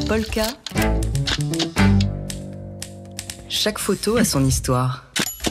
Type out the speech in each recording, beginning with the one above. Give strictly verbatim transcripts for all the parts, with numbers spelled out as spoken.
Polka. Chaque photo a son histoire.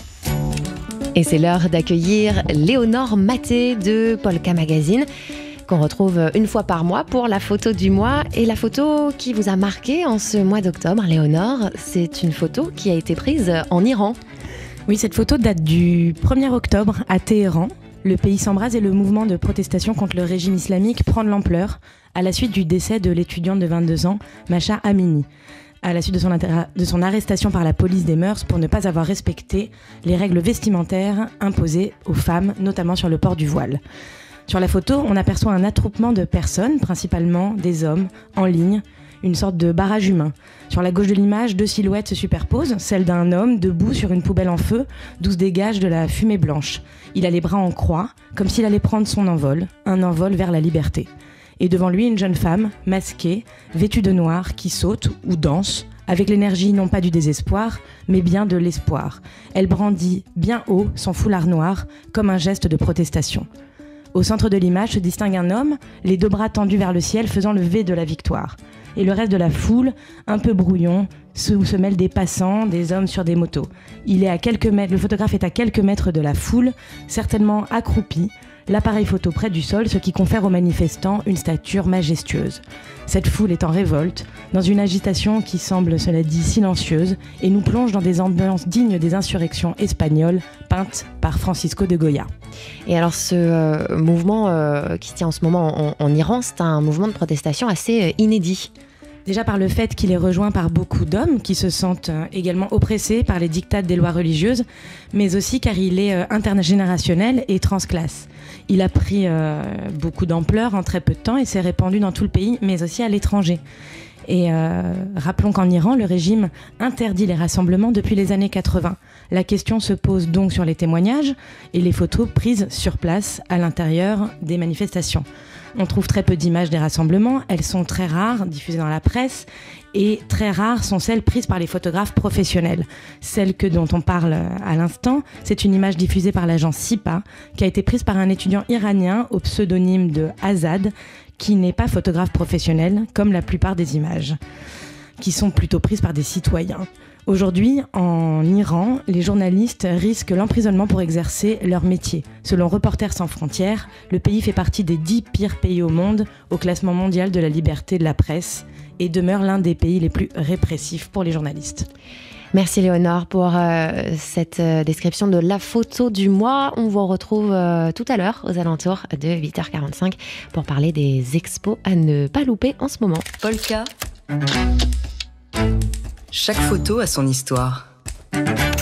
Et c'est l'heure d'accueillir Léonore Maté de Polka Magazine, qu'on retrouve une fois par mois pour la photo du mois. Et la photo qui vous a marqué en ce mois d'octobre, Léonore, c'est une photo qui a été prise en Iran. Oui, cette photo date du premier octobre à Téhéran. Le pays s'embrase et le mouvement de protestation contre le régime islamique prend de l'ampleur à la suite du décès de l'étudiante de vingt-deux ans, Mahsa Amini, à la suite de son, inter- de son arrestation par la police des mœurs pour ne pas avoir respecté les règles vestimentaires imposées aux femmes, notamment sur le port du voile. Sur la photo, on aperçoit un attroupement de personnes, principalement des hommes, en ligne, une sorte de barrage humain. Sur la gauche de l'image, deux silhouettes se superposent, celle d'un homme debout sur une poubelle en feu, d'où se dégage de la fumée blanche. Il a les bras en croix, comme s'il allait prendre son envol, un envol vers la liberté. Et devant lui, une jeune femme, masquée, vêtue de noir, qui saute ou danse, avec l'énergie non pas du désespoir, mais bien de l'espoir. Elle brandit bien haut son foulard noir, comme un geste de protestation. Au centre de l'image se distingue un homme, les deux bras tendus vers le ciel, faisant le V de la victoire. Et le reste de la foule, un peu brouillon, où se mêlent des passants, des hommes sur des motos. Il est à quelques mètres, le photographe est à quelques mètres de la foule, certainement accroupi, l'appareil photo près du sol, ce qui confère aux manifestants une stature majestueuse. Cette foule est en révolte, dans une agitation qui semble, cela dit, silencieuse, et nous plonge dans des ambiances dignes des insurrections espagnoles peintes par Francisco de Goya. Et alors ce euh, mouvement euh, qui se tient en ce moment en, en Iran, c'est un mouvement de protestation assez euh, inédit. Déjà par le fait qu'il est rejoint par beaucoup d'hommes qui se sentent également oppressés par les diktats des lois religieuses, mais aussi car il est intergénérationnel et transclasse. Il a pris euh, beaucoup d'ampleur en très peu de temps et s'est répandu dans tout le pays, mais aussi à l'étranger. Et euh, rappelons qu'en Iran, le régime interdit les rassemblements depuis les années quatre-vingts. La question se pose donc sur les témoignages et les photos prises sur place à l'intérieur des manifestations. On trouve très peu d'images des rassemblements, elles sont très rares, diffusées dans la presse, et très rares sont celles prises par les photographes professionnels. Celle que, dont on parle à l'instant, c'est une image diffusée par l'agence SIPA, qui a été prise par un étudiant iranien au pseudonyme de Azad, qui n'est pas photographe professionnel, comme la plupart des images, qui sont plutôt prises par des citoyens. Aujourd'hui, en Iran, les journalistes risquent l'emprisonnement pour exercer leur métier. Selon Reporters sans frontières, le pays fait partie des dix pires pays au monde au classement mondial de la liberté de la presse et demeure l'un des pays les plus répressifs pour les journalistes. Merci Léonore pour euh, cette euh, description de la photo du mois. On vous retrouve euh, tout à l'heure aux alentours de huit heures quarante-cinq pour parler des expos à ne pas louper en ce moment. Polka. Chaque photo a son histoire.